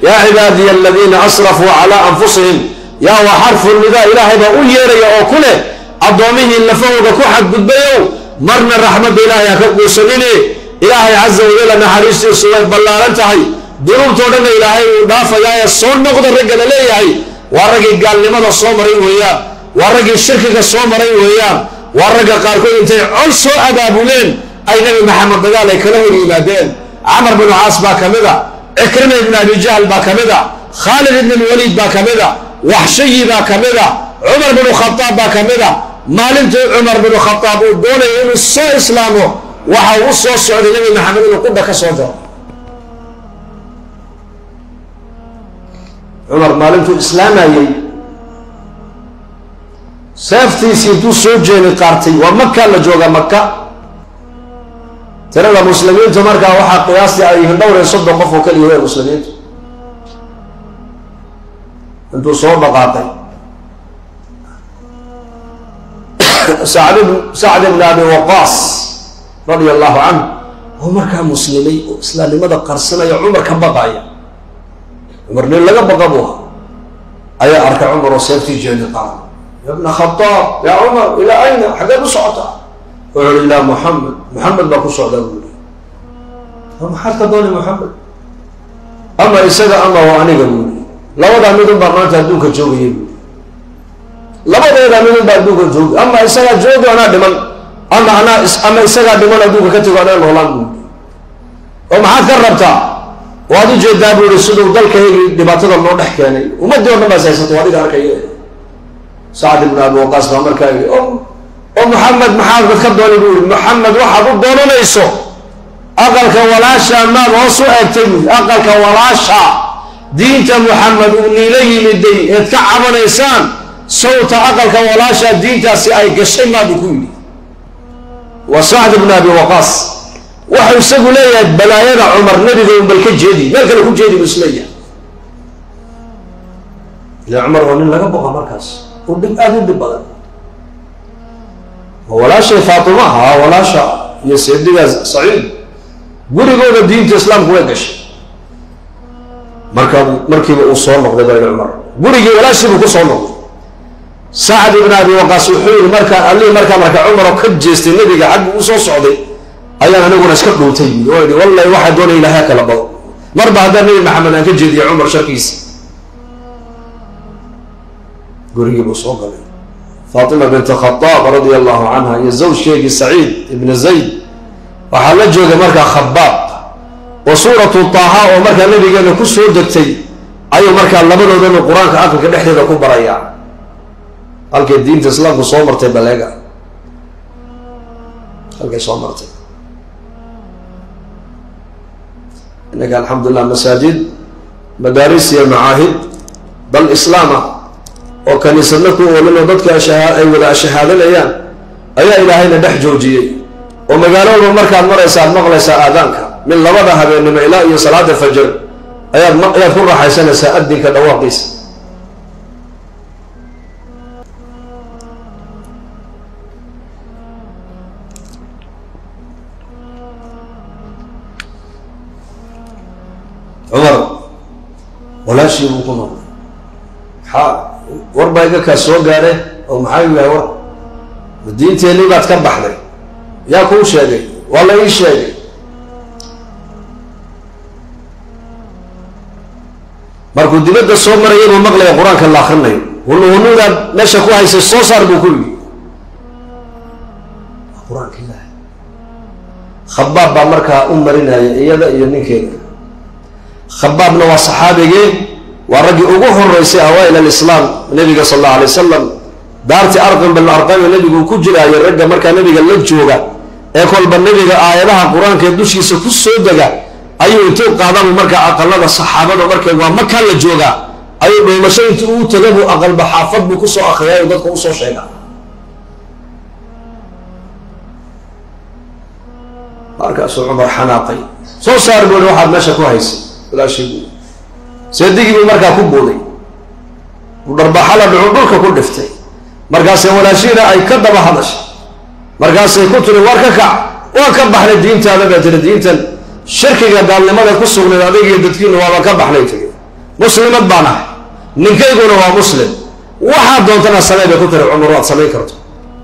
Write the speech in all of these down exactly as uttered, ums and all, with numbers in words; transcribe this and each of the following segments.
يا عبادي الذين أسرفوا على أنفسهم يا وحرف النداء إلهي بأولير يا أكله أضومه اللي فوق كوحد قدبيو مرنا الرحمة إلهي أكبر سنيني إلهي عز وجل نحريستي الصلاة بالله لنتهي دروب تودنا إلهي ودافع يا الصون نقدر الرجل ليه والرجل قال لماذا الصومرين وياه والرجل الشركة الصومرين وياه والرجل قال كل انت عرسوا أبابولين أي نبي محمد قال لك له الإبادين عمر بن عاص باكمدا إكرمة بن أبي جهل باكمدا خالد بن الوليد باكمدا وحشي باكمدا عمر بن الخطاب باكمدا مالنت عمر بن الخطاب دون ينص إسلامه وحوص السعودي نبي محمد القبة كصوته عمر مالنت إسلامي سافتي سيتو سوجيني قارتي ومكة لجوغا مكة ترى المسلمين تمركا وحا قياسي أيه الدورة يصدق قفوا كل يوم المسلمين انتو صور بقاطي سعد سعد بن أبي وقاص رضي الله عنه عمر كان مسلمي وإسلام لماذا قرصنا يا عمر كان بقايا عمر لين لقى بقبوها أي أركع عمر وسيفتي جيني قارتي يا ابن خطاب يا عمر إلى أين حقا بصعطة وعلى إلى محمد محمد باكو صعطة أقول هم حتى دوني محمد أما إساقا أما وعني قبولي لا وضع مدن برنامج هدوك الجوغي يقول لا وضع مدن بردوك الجوغي أما إساقا جوغي أنا دمان أما أنا أما إساقا دمان هدوك كتب أنا الهولان وما حد قربتها وهذا جيد دابو رسولو دالك هيك دباتنا الله نحكي يعني وما ديونا ما سيساتوا هذه قارك سعد بن أبي وقاص فأمر كاي أم أم محمد محمد بتخدوني يقول محمد واحد ضدنا ليسو أقلك ولا شاء ما وصو أكتب أقلك ولا شاء دينت محمد ونيلي لدي يتكعب الإنسان صوت أقلك ولا شاء دينت سأي قشي ما بكوني وسعد بن أبي وقاص واحد يسقوا لي بلايا عمر نبي ذو بالكجدي ما كان يكون جدي مسلية يا عمر ونين لقى بقى مركز ودب أهل دبلا ولا شيء فاطمة ها ولا شيء يا سيدي سعيد قولي قول الدين الإسلام هو قش مركب مركب أصول نقد بين عمر قولي ولا شيء بقصول نقد سعد بن أبي وقاص وحيل مركب اللي مركب مركب عمر وكجست النبي قاعد أصول سعودي أيام أنا أقول أسكت له تيجي والله واحد دون إلى هكذا بض مرة هذا النبي محمد أن كجد يا عمر شركيس قريب وصوغل فاطمة بنت الخطاب رضي الله عنها هي زوج شيخ سعيد بن زيد وحلجوا مركا خباب وصورة طه ومركا النبي قال كل سور دكتي أي مركا لبنوا ذن القرآن كأكل كنحن ذكوا بريا قال كالدين تسلم بصومرتي بلاغا قال كصومرتي إنك الحمد لله مساجد مدارس معاهد بل إسلامه وكان يسلكوا ومن ضدك أي ولا شهادة الأيام أي إلهينا دح جوجي وما قالوا له مركز مرة يسأل مغلس آذانك من لبضها بين إلهي صلاة الفجر أي أي فرح حسنة سأدي كدواقيس عمر ولا شيء مقنع حال وربايك كسو غاره او maxay yahay war diinteeni baad ka baxday yaa ku sheegay wala ii sheegay markuu dibadda soo marayay oo maqlay quraanka la akhrinayo wuxuu meesha ku haysay soo saar buu kulli quraanka ilaahay khabaab baa markaa u marinaya iyada iyo ninkeeda khabaabna waa saxaabigii ورجع أجوه الرئيس أوائل الإسلام النبي صلى الله عليه وسلم دارت أرقم بالأرقام النبي كجرا يرجع مركا النبي قال لجوجا يقول بالنبي آياتها القرآن كيدوش يسكت سودجا أيوة توقع هذا مركا أقل الصحابة ومركا ومكة لجوجا أيوة بمشي تقول تجيبوا أقل بحافظ بكسو أخيار وده كوسو شيء مركا سو عمر حناقي سو صار بقول واحد ماشى كويس ولا شيء سيدي مركا كبودي وضرب حلا بعمرك كل دفتي مركا سي ولا شيء اي كدب هذاش مركا سي كتر وركك وكبح الدين تاع الدين تاع الشركه قال لما كسغنا اديق ددكين waa ka baxnay muslimad baan ahay ninkayguna waa muslim waxaad doontana samee bay ku tiri cumar waad samayn karto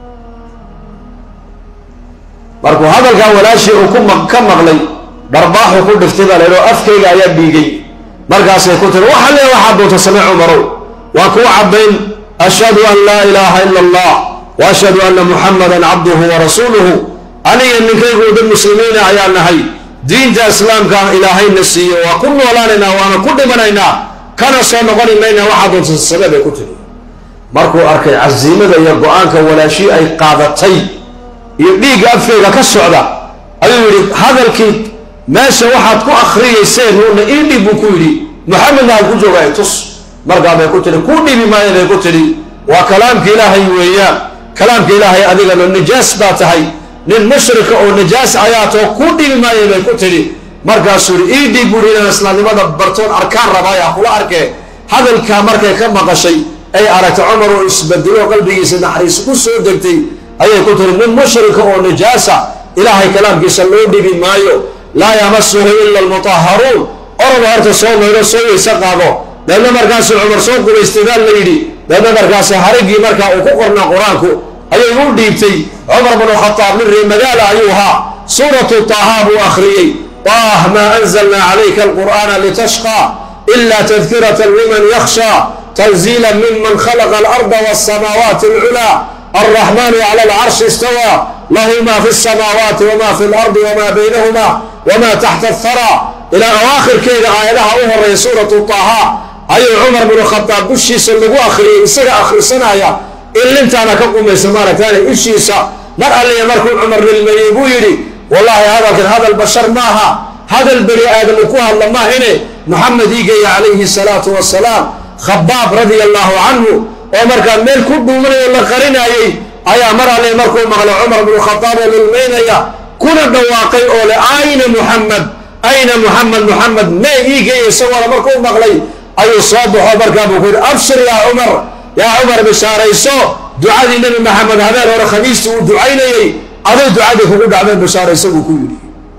markuu hadalkaa walaashii uu ku ka maqlay dharbaaxu ku dhiftay baa leedo afkayga ayaa dhiigay markaasay ku tiri waxa lee waxaad doonto samee cumarow waa kuu caddayn ashhadu an laa ilaaha ila allah wa ashhadu anna muxamadan cabduhu wa rasuuluhu aniga ninkaygu dad muslimiina ayaa nahay diinta islaamka ilaahayna siiyo waa ku noolaanaynaa waana ku dhimanaynaa kana soo noqoni mayna waxaad doonto samee bay ku tiri markuu arkay casiimada iyo go-aanka walaashii ay qaadatay iyo dhiigga afkayga ka socda ayuu yidhi hadalkii meesha waxaad ku akhriyayseen uuna ii dhib buu ku yidhi maxamedna ha ku jooga ay tus markaa bay ku tidhi kuu dhibi maayo bay ku tidhi waa kalaamka ilaahay weeyaan kalaamka ilaahay adigana nijaas baa tahay nin mushrika oo nijaas ayaatoo kuu dhibi maayo bay ku tidhi markaasuu yidhi ii dhib buu yidhi inaan islaamnimada bartoon arkaan rabaaya kula arkee hadalkaa markay ka maqashay ay aragtay cumar oo isbedelo qalbigiisa naxariis ku soo degtay ayay ku tiri nin mushrika oo nijaasa ilaahay kalaamkiisa loo dhibi maayo laa yamasuhu ila almutahharuun oraba horta soo mayro soo weyse qaado deedna markaasuu cumar soo qubaystay baa la yidhi deedna markaas hariggii markaa uu ku qornaa qur-aanku ayay u dhiibtay cumar bnu khataab nin ree magaala ayuu ahaa suuratu taaha buu akhriyey taah maa anzalnaa calayka alqur'aana litashqaa ila tadkiratan liman yakhshaa tanziila miman khalaqa alarda walsamaawaati alculaa الرحمن على العرش استوى له ما في السماوات وما في الأرض وما بينهما وما تحت الثرى إلى أواخر كذا آياتها أهر سورة طه أي عمر بن الخطاب بشي سلقوا أخري إسرع آخر سنة إلا أنت أنا كقوم يسمارك ثاني إيش يسا مرأة اللي يمركم عمر للمريبو يري والله هذا هذا البشر ماها هذا البني آدم وكوها الله ما هنا محمد يجي عليه الصلاة والسلام خباب رضي الله عنه عمر كان ميل كبه من ولا قرينا أي أي مرة اللي يمركم مغلى عمر بن الخطاب للمينيا كنا دواقي أولى أين محمد أين محمد محمد ما يجي يسوى مركم مغلي أي صابح عمر كان بقول أبشر يا عمر يا عمر بشار يسوع دعاء النبي محمد هذا ورا خميس ودعينا يي هذا دعاء يقول عمر بشار يسوع كل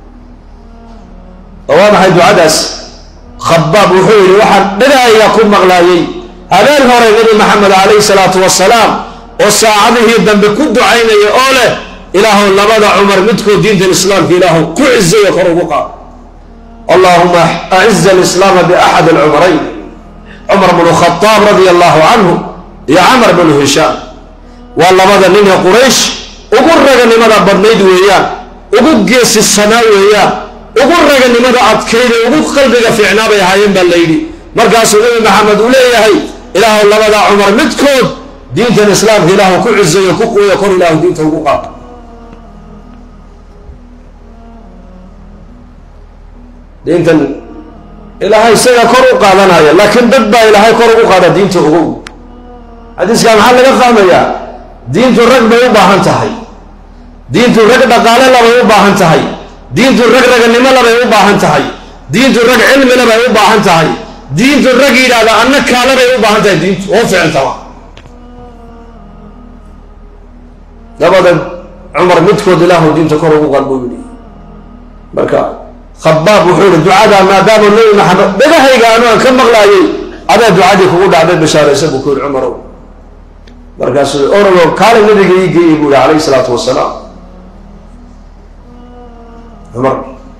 طبعا هاي دعاء خباب وحول واحد بدا يكون مغلاي هذا هو النبي محمد عليه الصلاة والسلام وساعده الذنب كد عيني أوله إله لبدا عمر مدكو دين الإسلام إله كعز وكربقا اللهم أعز الإسلام بأحد العمرين عمر بن الخطاب رضي الله عنه يا عمر بن هشام والله ماذا لنا قريش وقل رجل لماذا برنيد وياه وقل قيس السماء وياه وقل رجل لماذا أتكيد وقل قلبك في عنابي هايين بالليل مرقاس النبي محمد وليه هاي إله الله ماذا عمر مدكود دين الإسلام إله كعز وكقوة يكون إله دين توقع دين إلهي سيئة كرو قادنا لكن دبا إلهي كرو قادة دين توقع حديث كان محل لقام يا دين الرقبة يباها انتهي دين الرقبة قال الله يباها انتهي دين الرقبة لما الله يباها انتهي دين الرقبة علم الله يباها انتهي دين الرقبة إذا أنك كان الله يباها انتهي دين وفعل توا لابد عمر مدكود له دين تكرو قلبه يدي بركة خباب وحول الدعاء ما دام النبي محمد بدا هي قالوا كم مغلاي هذا دعاء يقول على البشارة يسبوا كل عمر مركز أورو قال النبي يجي يقول عليه الصلاة والسلام عمر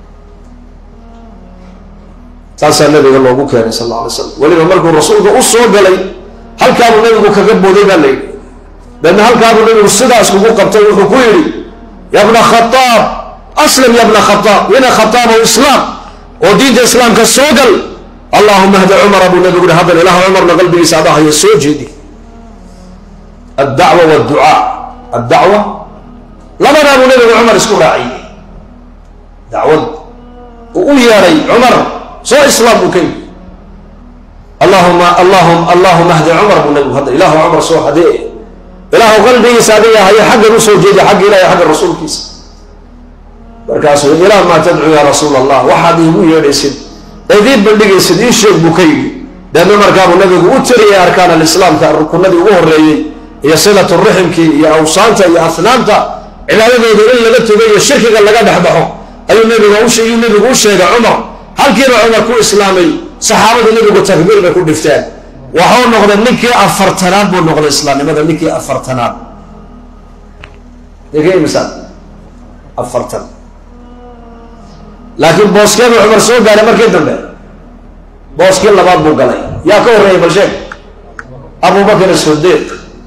تاسع النبي قال له أبوك صلى الله عليه وسلم ولما مركو الرسول قصوا قال لي هل كان النبي كجبوا ذي قال لي لأن هل كان النبي الصدق اسمه قبته وحكويري يا ابن خطاب أسلم يا ابن خطاب وين خطاب الإسلام ودين الإسلام كالسوقل اللهم اهد عمر أبو النبي يقول هذا الإله عمر من قلبي سعدها يسوع جدي الدعوة والدعاء الدعوة لما أبو النبي عمر اسمه راعي دعوة ويا ري عمر سو إسلام وكيف اللهم اللهم اللهم اهد عمر أبو النبي هذا إله عمر سو هديه إله قلبي سعدها هي حق الرسول جدي حق إله حق الرسول كيس markaasuu ilaa ma tadcu ya rasuul allah waxaad iigu yeedhaysid eedii bandhigaysid ii sheeg bukaygi deedna markaabuu nabigu u tiriyay arkaan alislaamka rukunadii ugu horreeyey iyo silatu riximkii iyo awsaanta iyo asnaamta cibaadadooda in laga togo iyo shirkiga laga dhexbaxo ayuu nabigu u sheegay nabigu u sheegay cumar halkiiba cumar ku islaamay saxaabada nabigu takbiir bay ku dhifteen waxuu noqday ninkii afartanaad buu noqday islaamnimada ninkii afartanaad degay misal afartan laakiin booskeedu cumar soo gaaray markii dambe booskii labaad buu galay yaa ka horreeyay bal sheeg abubakar sidiiq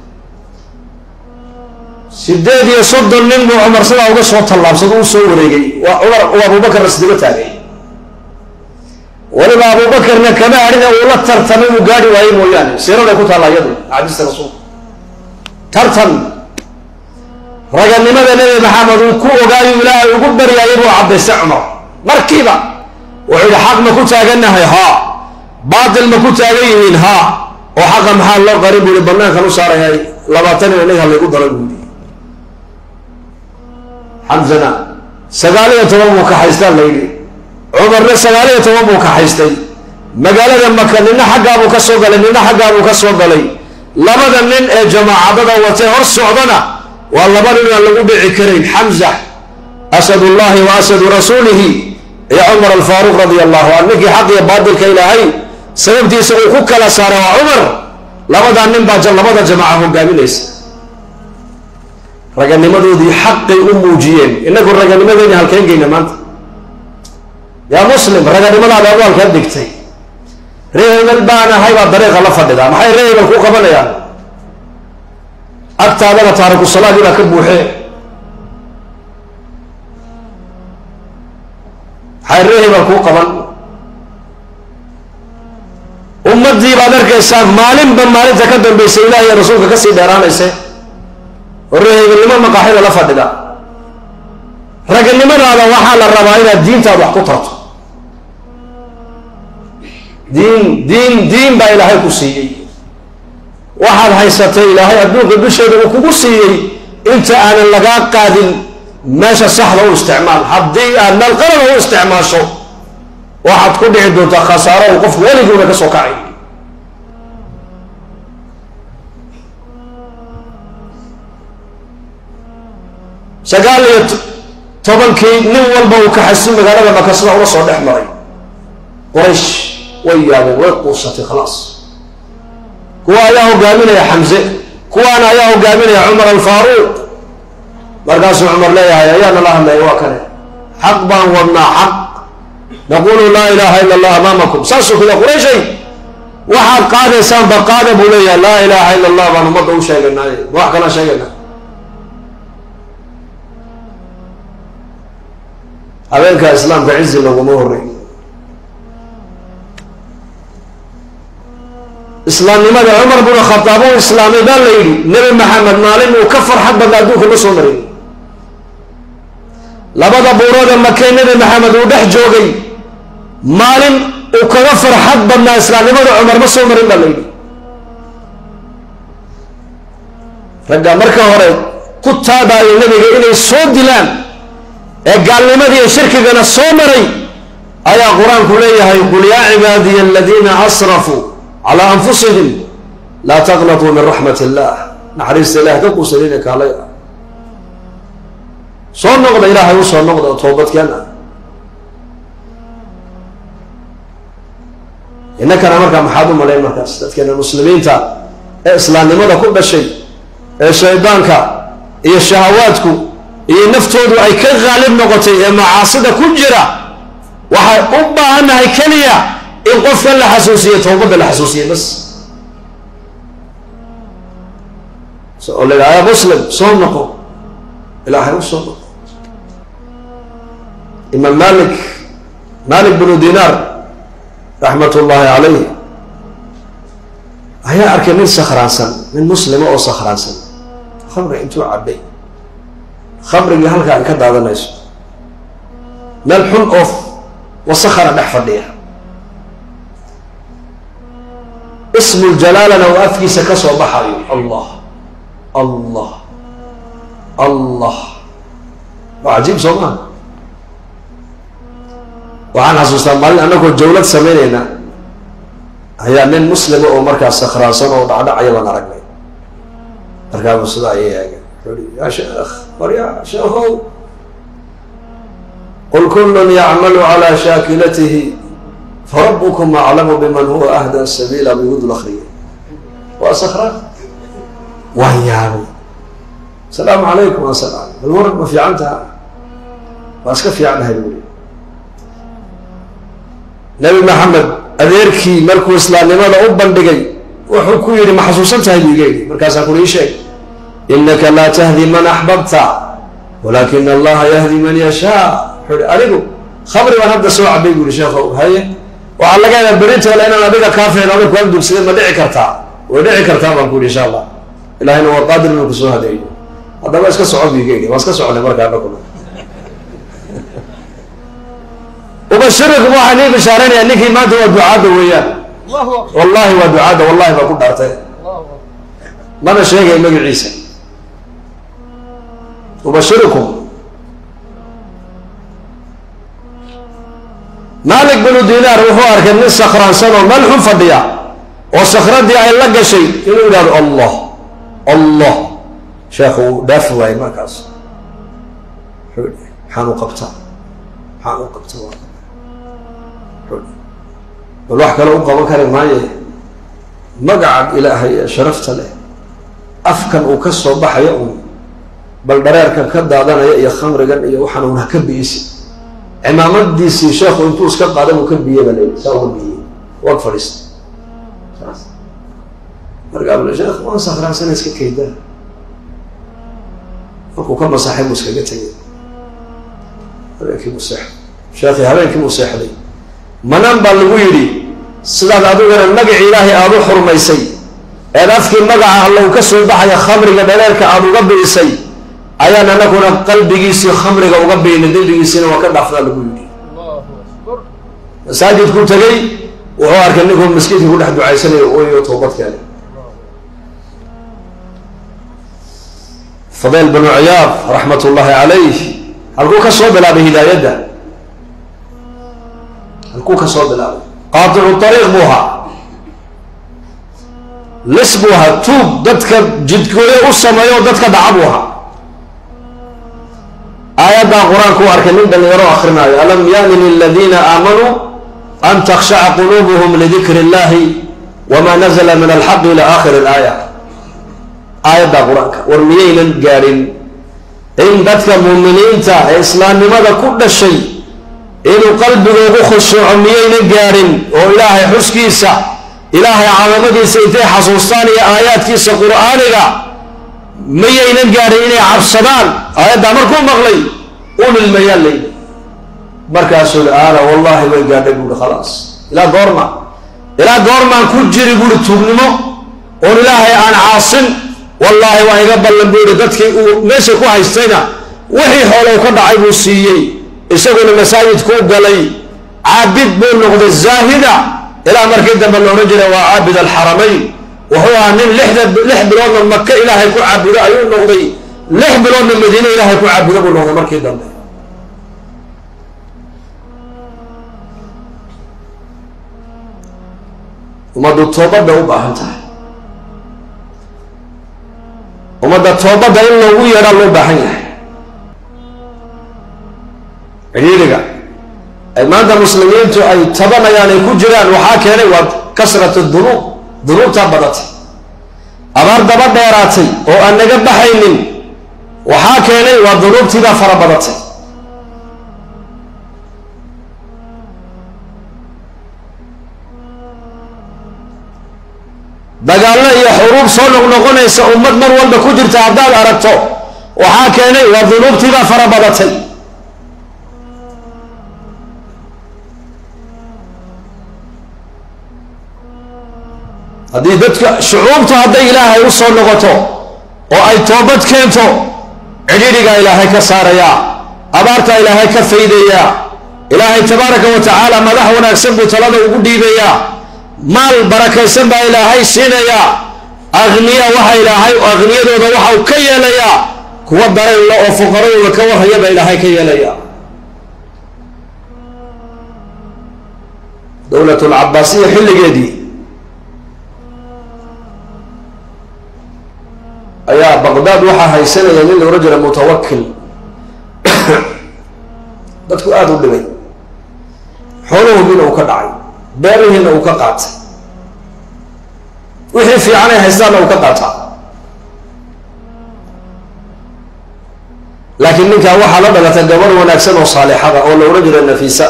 sideed iyo soddon nin buu cumar sidaa uga soo tallaabsado u soo wareegay waa cumar uu abubakarna sidiga taagay waliba abubakarna kama hadhina uu la tartamay uu gaadhi waayey mooyaane siiraday ku taalla iyadu axaadiista rasuulka tartan raganimada nebi maxamed uu ku ogaayo ilaahay ugu baryaayay buu caddaystay cumar markiiba wuxuu yidhi xaq ma ku taagannahay haa baatil ma ku taagan yihiin haa oo xaqa maxaa loo qarin buu yihi banaankan u saarayay labaatan ina nig hallaygu dala buu yidhi xamsana sagaal iyo toban buu kaxaystaa la yidhi cumarna sagaal iyo toban buu kaxaystay magaalada maka nina xaggaabuu ka soo galay nina xaggaabuu ka soo galay labada nin ee jamaacadada watay hor socdana waa laba nin aan lagu dhici karayn xamza asadullahi wa asadu rasuulihi iyo cumar alfaaruq radia allahu can ninkii xaq iyo baatilka ilaahay sababtiisa uu ku kala saaray waa cumar labadaa nin baa labada jamaaca hogaaminaysa raganimadoodii xaqay u muujiyeen inagu raganimadeeni halkeen geyna maanta yaa muslim raganimadaada adu halkeen dhigtay ree hebel baan ahay baa dariiqa la fadhidaa maxay ree hebel ku qabanayaan agtaadana taariku salaadii baa ka buuxee maxay ree hebel kuu qaban ummadii baad arkaysaa maalinba maalinta ka dambaysa ilaah iyo rasuulka kasii dheeraanayse oo ree hebelnimo maqaaxida la fadhida raganimadaada waxaa la rabaa inaad diintaad wax ku tarto diin diin diin baa ilaahay ku siiyey waxaad haysatay ilaahay adduunka dusheeda uu kugu siiyey inta aanan lagaa qaadin meesha saxda u isticmaal haddii aad meel qalada u isticmaasho waxaad ku dhici doontaa khasaaro uu qofku weliguuna ka soo kacay sagaal iyo tobankii nin walba uu kaxaysin magaalada maka sida ula soo dhex maray quraysh way yaabeen way quusatay khalaas kuwa ayaa hogaaminaya xamse kuwaana ayaa hogaaminaya cumar alfaaruuq markaasuu cumar leeyahay ayaana la hadlaya waa kane xaq baan wadnaa xaq naqulu laa ilaaha ila allah amaamakum saasuu kule qurayshay waxaad qaadaysaan ba qaada buu leeyahay laa ilaaha ila allah baan ummadda u sheeganaaye wax kalaan sheegayna habeenka islaamka cizi laguma horey islaamnimada cumar bin khataab uu islaamay baa la yidhi nebi maxamed maalin uu ka farxad badna adduunka ma soo marin labada buurooda makee nebi maxamed uu dhex joogay maalin uu kaga farxad badnaa islaamnimada cumar ma soo marin baa la yidhi ragga marka hore ku taabaayo nebiga inay soo dilaan ee gaalnimadii shirkigana soo maray ayaa qur-aanku leeyahay qul yaa cibaadiya aladiina asrafuu calaa anfusihim laa taqnatuu min raxmat illah naxariista ilaah ka quusadina kaalay ah soo noqda ilaahay u soo noqda toobadkeen ah innakana markaa maxaad u malayn markaas dadkeena muslimiinta ee islaamnimada ku dhashay ee shaydaanka iyo shahawaadku iyo naftoodu ay ka qaalib noqotay ee macaasida ku jira waxay u baahannahay keliya in qofkan la xasuusiyo towbadda la xasuusiyo bas oo la yidhaha ya muslim soo noqo ilaahay u soo noqo imaam malik malik binu dinaar raxmat ullaahi calayh ayaa arkay nin sakhraansan nin muslima oo sakhraansan khamri intuu cabbay khamrigii halkaa ay ka daadanayso meel xun oo wasakhana dhex fadhiya ismu jalaalana uu afkiisa ka soo baxayo allah allah allah waa cajiib soo maa waxaan xasuustaa maalin annagoo jawlad samaynayna ayaa nin muslima oo markaas sakhraansan oo dhacdhacaya baan aragnay markaabuu sidaa ayay eegay يا شيخ يا شيخ قل كل يعمل على شاكلته فربكم أعلم بمن هو أهدى السبيل بيقول الأخرية وأسخرا وهيابي السلام عليكم والسلام المرة ما في عنتها وأسكف عنها يقول نبي محمد أذيركي ملك الإسلام لماذا أبا بقي وحكوية محسوستها يقول مركز أقول شيء إنك لا تهدي من أحببت ولكن الله يهدي من يشاء أريكم خبري وأنا أبدأ سوى عبي يقول شيخ هيا وعلى قاعدة بريت ولا أنا أبيك كافي أنا أبيك وأبدو سيدنا ما دعي كرتا ودعي كرتا بنقول إن شاء الله إلهي هو قادر من كسوة هذه هذا ما يسكت صعب يجيني ما يسكت صعب لمرك أنا كله وبشرك واحد ليه بشارين أنك ما توا دعاء وياه والله ودعاء والله ما كنت أرتاح ما أنا شيء يمجي عيسى وبشركم مالك بن دينار وهو أركن الصخران سنة ملح فضيا والصخرة دي أي لقى شيء يقول الله الله شيخو دافوا أي مركز حانو قبطة حانو قبطة والواحد لو قام كان معي مقعد إلهي شرفت له أفكن وكسر بحر يوم بل دريرك كذا هذا يا خمر جن يا وحنا ونكبيس عمامد ديسي شيخ وانتوس كذا هذا مكبيه بلي سووا بيه وقف رست خلاص مرجع من الشيخ ما صخر عن سنة كيدا فكو كم صاحب مسكجتي هذا كي مسح شيخي هذا كي مسح لي منام بالويري سداد أدو غير النجع إلهي أدو حرميسي أذكر النجع الله كسر بحر خمر جدارك أدو قبل سي أيانا نكون قلبي جيسي خمر وقبل ندل جيسينا وكذا أفضل بقولي ساجد كنت جاي وهو أركنكم مسكين يقول أحد عيسى ويو توبت كان فضيل بن عياض رحمة الله عليه الكوكا صوب لا بهداية ده الكوكا صوب لا قاطع الطريق بوها لسبوها توب دتك جد كوري أصلا يو دتك دعبوها آيات القرآن كو أركنين بل يروا آخرنا ألم يأن للذين آمنوا أن تخشع قلوبهم لذكر الله وما نزل من الحق إلى آخر الآية آيات القرآن ورميين الجارين إن دتك مؤمنين تا إسلام لماذا كل شيء إنه قلبه خشوع ميين الجارين وإلهي حسكيسا إلهي عظمتي سيتي حصوصاني آيات كيس قرآنك ميين الجارين عبصدان آيات أمركم مغلي قول الميال لي مركز الآلة والله ويقال يقول خلاص إلى دورما إلى دورما كجر يقول تبنمو قول إلهي أنا عاصم والله وهي قبل لنبور دتك ومسكوا هايستينا وحي حولو كدع عيبوسيي يسقون المساجد كوب قالي عابد بن نقض الزاهدة إلى مركز دم الرجل وعابد الحرمين وهو من لحد لحد لون مكة إلهي يكون عابد أيون نقضي لحد لون المدينة إلهي يكون عابد أبو لون مركز دم وما دو التوبة ده وباهنتها وما دو التوبة ده إنه ويرى الله باهنها عيرجع ماذا المسلمين أي تبنا يعني كجران وحاكيني وكسرة الذنوب ذنوب تبرت أمر دبر دوراتي وأن نجب حيني وحاكيني والذنوب تبا فربرت دجالنا هي حروب صلوا نقولنا أمة مر والد كجر تعداد أردته وحاكيني والذنوب تبا فربرت هذه دتك شعوبته هذا إلهي وصل لغته وأي توبت كنتو عديدك إلهي كساريا أبارك إلهي كفيديا إلهي تبارك وتعالى مدح ونكسب وطلب وقدي بيا مال بركة سنبا إلهي سينيا أغنياء وحا إلهي وأغنياء دو وحا وكيا ليا كوبر الله وفقروا وكوها يبا إلهي كيا ليا دولة العباسية حل جدي أيا بغداد وحا هيسنة يمين رجل متوكل dadku aad u dhibay xooluhu inuu ka dhacay beerihiina uu ka qaatay wixii fiican ay haystaanna uu ka qaataa laakiin ninkaa waxaa la dhalatay gabadh wanaagsan oo saalixada oo la odhan jiray Nafiisa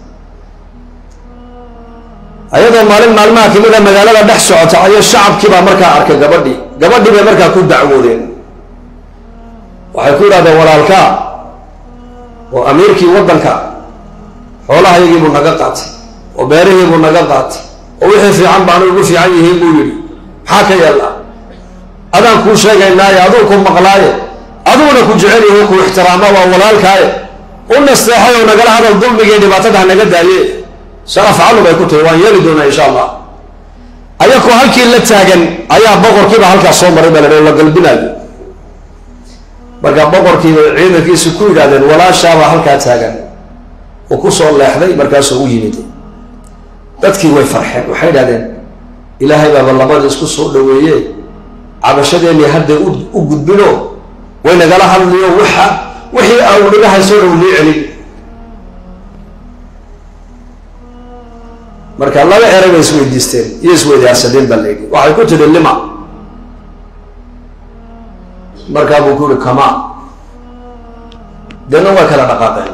ayadoo maalin maalmaha kamida magaalada dhex socota ayay shacabkii baa markaa arkay gabadhii gabadhii bay markaa ku dacwoodeen waxay ku yidhahdeen walaalkaa oo amiirkii waddanka xoolahayagii buu naga qaatay oo beerihii buu naga qaatay oo wixii fiican baanu ugu fiican yihiin buu yidhi maxaa ka yeelaa adaan kuu sheegaynaaye aduu ku maqlaaye aduuna ku jecel yahay ku ixtiraama waa walaalkaaye u nasteexay oo nagala hadal dulmigii dhibaatada naga daaye sharaf calu bay ku tahay waan yeeli doonaa insha allah ayakoo halkii la taagan ayaa boqorkiiba halkaas soo maray baa la galbinaayo markaa boqorkiiba ciidankiisu ku yidhahdeen walaashaabaa halkaa taagan oo ku soo leexday markaasuu u yimid dadkii way farxeen waxay yidhahdeen ilaahay baaba labada isku soo dhaweeye cabashadeennii hadday u gudbino way nagala hadliyo waxa wixii aan naga haysoo dhow nii celin marka laba eray bay isweydiisteen iyo isweydaarsadeen baa layidhi waxay ku tidhi lima markaa buu ku yihi kama deedna way kala dhaqaaqeen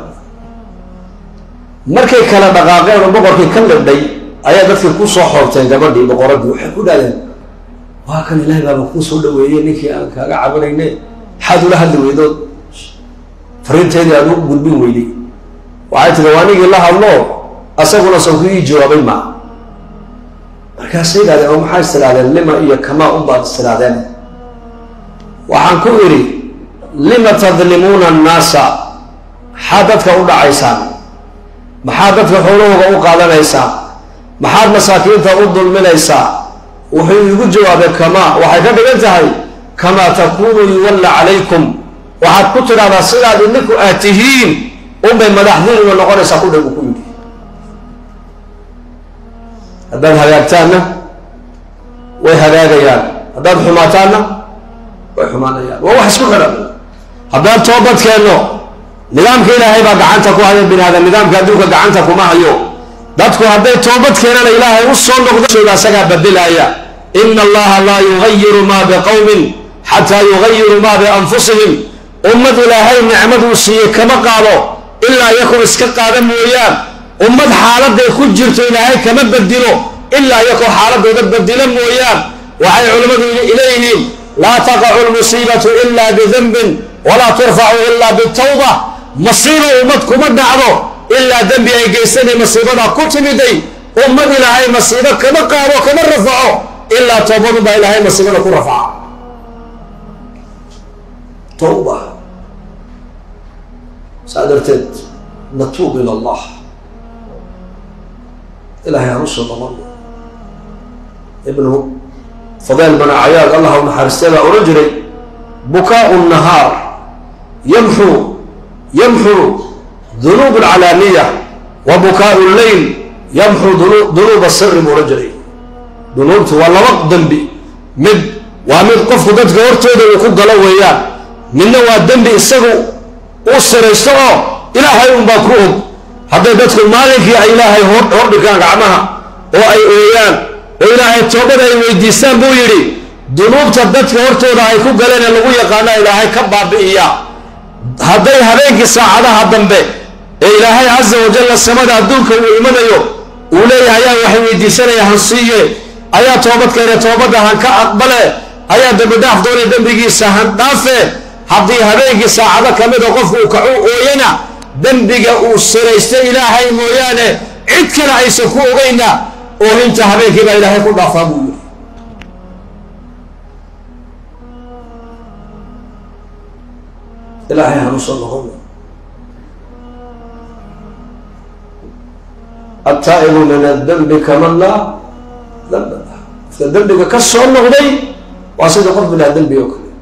markay kala dhaqaaqeen oo boqorkii ka libdhay ayaa dadkii ku soo xoorteen gabadhii boqoradii waxay ku dhahdeen waa kan ilaahay baaba kuu soo dhaweeyey ninkii aan kaaga cabanayne maxaad ula hadli weydood fariinteedii aad u gudbin weyday waxay tiri waa nigii la hadlo asaguna sawku ii jawaabay maa markaasay yidhahdeen oo maxaa istirahdeen lima iyo kamaa unbaad istirahdeen waxaan ku idhi lima tadlimuuna annaasa maxaad dadka u dhacaysaan maxaad dadka xoolahooga u qaadanaysaan maxaad masaakiinta u dulminaysaa wuxuu igu jawaabay kamaa waxay ka dhigan tahay kamaa takuunu yuwalla calaykum waxaad ku tidhahdaa sidaad idinku aad tihiin unbay madaxdiinuna noqonaysaa ku dhan uu ku yidhi haddaad hagaagtaanna way hagaagayaan haddaad xumaataanna way xumaanayaan waa wax isku xidhan haddaan toobad keenno nidaamka ilaahay baa gacanta ku haya bini aadam nidaamka adduunka gacanta kuma hayo dadku hadday toobad keenana ilaahay u soo noqdashooda asagaa bedelaaya ina allaha laa yugayiru maa biqowmin xataa yugayiru maa bianfusihim ummad ilaahay nicmaduu siiyey kama qaado ilaa iyakoo iska qaada mooyaan ummad xaaladay ku jirto ilaahay kama bedilo ilaa iyakoo xaaladooda bedilo mooyaan waxay culimmadu ileeyihiin laa taqacu lmusiibatu ila bidanbin walaa turfacu ila bitawba masiibo ummad kuma dhacdo ilaa dembi ay geysanay masiibadaa ku timiday ummad ilaahay masiibo kama qaado kama rafaco ilaa toobadunbaa ilaahay masiibada ku rafaca tawba saa darteed natuub ila allah ilaahay aan usoo noqon ibnu fadeel bana cayaad allah u naxariistay baa ohan jiray bukaau nahaar yamxu yamxu dunuub alcalaaniya wa bukaau lleyl yamxu dunuub asiri buu ohan jiray dunuubtu waa laba dembi mid waa mid qofku dadka hortooda uu ku galo weeyaan midna waa dembi isagu u siraysto oo ilaahay unbaa ku og hadday dadku maalinkii ay ilaahay hordhigaan gacmaha oo ay ooyaan oo ilaahay toobada ay weydiistaan buu yidhi dunuubta dadka hortooda ay ku galeen ee lagu yaqaana ilaahay ka baabi'iya hadday habeenkii saacadaha dambe ee ilaahay casa wajalla samada adduunka uu imanayo uu leeyahay ayaa waxay weydiisanaya han siiye ayaa toobad keene toobadda han ka aqbale ayaa dembi dhaaf doonay dembigiisa han dhaafe haddii habeenkii saacado ka mid oo qofku uu kacu ooyana dembiga uu siraystay ilaahay mooyaane cid kale aysan ku ogayna oohinta habeenkii baa ilaahay ku dhaafaa buu yidhi ilaahay hanu soo noqon attaa'ibu min addenbi kaman laa danba lah qofka dembiga ka soo noqday waa sida qof bilaa dembi oo kale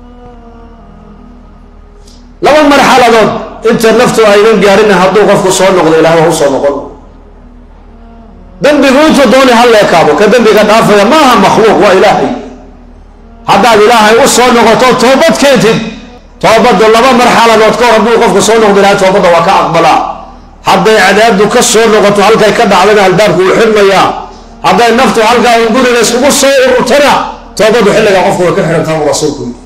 laba marxaladood inta naftu aynan gaarina hadduu qofku soo noqdo ilahay waa u soo noqon dembigu intuu dooni ha leekaabo ka dembiga dhaafaya maaha makhluuq waa ilaahay haddaad ilaahay u soo noqoto toobad keentid toobaddu laba marxaladood ka hor hadduu qofku soo noqdo ilahay toobadda waa ka aqbalaa hadday cadaabdu ka soo noqoto halkay ka dhacdana albaabku wuu xidhmayaa hadday naftu halkaa un guriga iskugu soo ururtana toobadu xilligaa qofku way ka xidhantaa buu rasuulku yidhi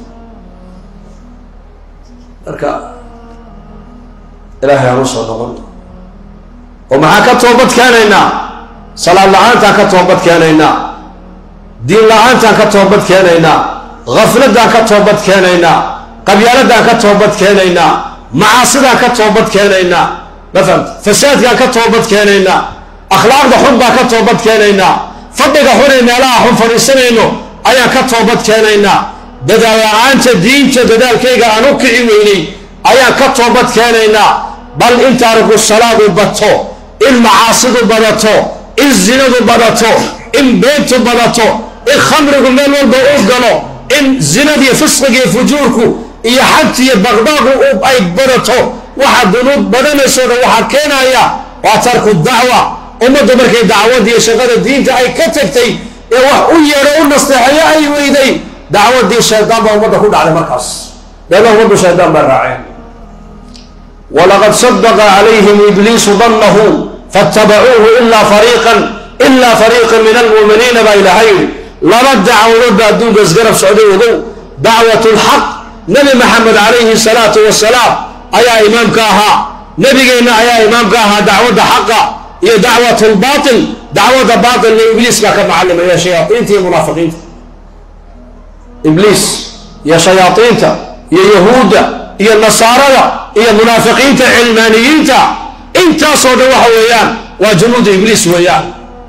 marka ilaahay aan u soo noqon oo maxaa ka toobad keenaynaa salaad la-aantaan ka toobad keenaynaa diin la-aantaan ka toobad keenaynaa gafladaan ka toobad keenaynaa qabyaaladaan ka toobad keenaynaa macaasidaan ka toobad keenaynaa mafahant fasaadkaan ka toobad keenaynaa akhlaaqda xun baan ka toobad keenaynaa fadhiga xunay meelaha xun fadhiisanayno ayaan ka toobad keenaynaa dadaal la-aanta diinta dadaalkayga aan u kici weynay ayaan ka toobad keenaynaa bal in taariku salaadu bato in macaasidu badato in zinadu badato in beentu badato in khamrigu meel walba u galo in zinadiiyo fisqiga iyo fujuurku iyo xagti iyo baqdaaqu ay badato waxa dunuub badanayso dhan waxaa keenaya waa tarku dacwa ummaddu markay dacwadda iyo shaqada diinta ay ka tagtay ee wax u yeedho u nasteexeeyo ay weyday dacwaddii shaydaan baa ummadda ku dhacday markaas leanna ummaddu shaydaan baa raaceen walaqad sadaqa calayhim ibliisu dannahu faatabacuuhu ilaa fariiqan ilaa fariiqan min almu'miniina baa ilaahay yidhi laba dacwadood baa adduunka isgarab socday ogow dacwatu lxaq nebi maxamed calayhi salaatu wasalaam ayaa imaamka ahaa nebigeenna ayaa imaamka ahaa dacwadda xaqa iyo dacwat lbaatil dacwadda baatilna ibliis baa ka macallimaya shayaaiinta iyo munaafiqiinta ibliis iyo shayaaiinta iyo yahuudda iyo nasaarada iyo munaafiqiinta cilmaaniyiinta intaasoo dhan waxa weeyaan waa junuudu ibliis weeyaan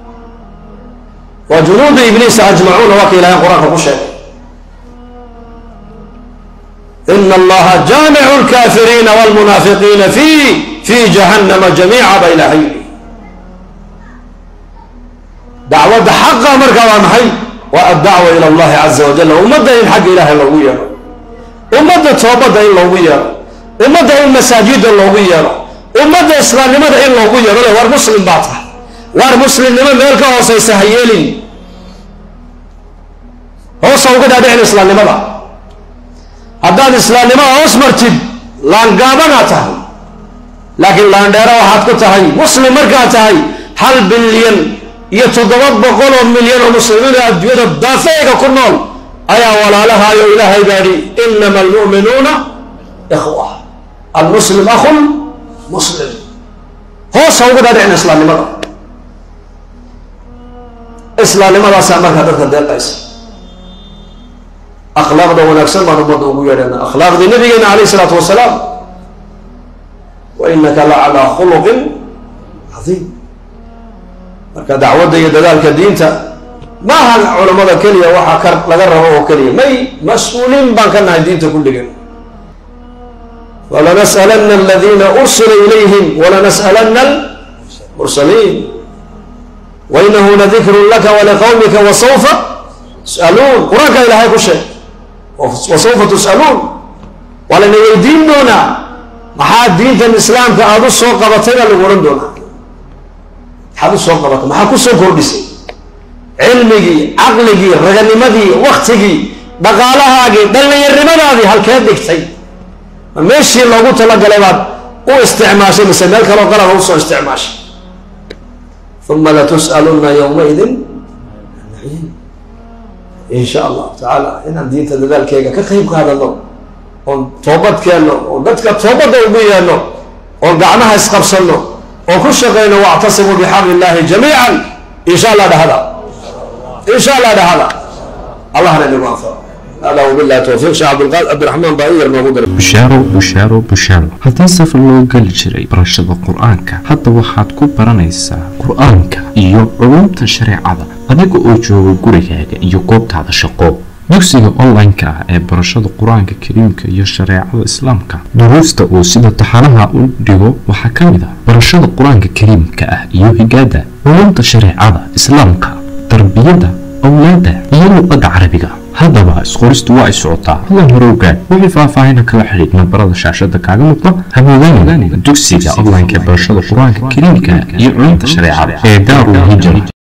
waa junuudu ibliisa ajmacuuna waa ka ilahay qur-aanka ku sheegay ina allaha jaamicu lkaafiriina wlmunaafiqiina fi fi jahannama jamiica baa ilaahay yidhi dacwadda xaqa markaa waa maxay waa addacwa ila allahi caza wajal ummadda in xagga ilaahay loogu yeedho ummadda toobadda in loogu yeedho ummadda in masaajidda loogu yeedho ummadda islaamnimada in loogu yeedho le war muslim baa tahay war muslimnimo meel ka hoosaysa ha yeelin hoosa uga dhaadhicin islaamnimada haddaad islaamnimada hoos martid laangaabanaa tahay laakiin laandheero waxaad ku tahay muslim markaad tahay hal bilyan iyo toddoba boqol oo milyan oo muslimiina adduunyada daafeega ku nool ayaa walaalahaayo ilaahay baadhi inama almu'minuuna ikhwa almuslim akhun muslim hoosa uga dhaadhicin islaamnimada islaamnimadaasaa markaa dadka deeqaysa akhlaaqda wanaagsan baan ummadda ugu yeedhana akhlaaqdii nabigeena calayh isalaatu wasalaam wa inaka la calaa khuluqin cadiim marka dacwadda iyo dadaalka diinta maaha culammada keliya waxaa ka laga rabo oo keliya may mas-uuliin baan ka nahay diinta kulligan walanas'alanna aladiina ursila ilayhim walanas'alanna almursaliin wainahu ladikrun laka waliqawmika wasawfa tus'aluun qur-aanka ilaahay ku sheeg wasawfa tus'aluun waa layna weydiin doonaa maxaa diintan islaamka aada u soo qabatay baa lagu ohan doonaa maxaad u soo qabatay maxaa ku soo kordhisay cilmigii caqligii raganimadii waktigii dhaqaalahaagii dhallinyarnimadaadii halkee dhigtay ma meeshii loogu talagalay baad u isticmaashay mise meel kaloo qalaba usoo isticmaashay uma latus'alunna yowmaidin in sha allahu tacaala inaan diinta dadaalkeega ka qayb qaadano oon toobad keenno oon dadka toobadda ugu yeedno oon gacmaha isqabsanno oon ku shaqayno wactasimuu bixabli illahi jamiican insha allah dhahada insha allah dhahada allahna inagu anfaco هذا وبالله توفيق شيخ عبد القادر عبد الرحمن باير موجود بشارو بشارو بشارو هذا سفر لو قال جري برشد قرآنك حتى waxaad ku baranaysaa quraanka iyo culumta shariicada adiga oo jooga gurigaaga iyo goobtaada shaqo dugsiga online-ka ah ee barashada quraanka kariimka iyo shariicada islaamka duruusta oo sida taxanaha u dhigo waxa kamid ah barashada quraanka kariimka ah iyo higaada culumta shariicada islaamka tarbiyada awlaada iyo luqadda carabiga haddaba isqoristu waa ay socotaa hadan horowgaad wixii faahfaahin kala xidhiidh nambarada shaashada kaaga muuqda hamoodaan dugsiga online-ka barashada quraanka kariimka iyo culumta shariicada ee daarul hijra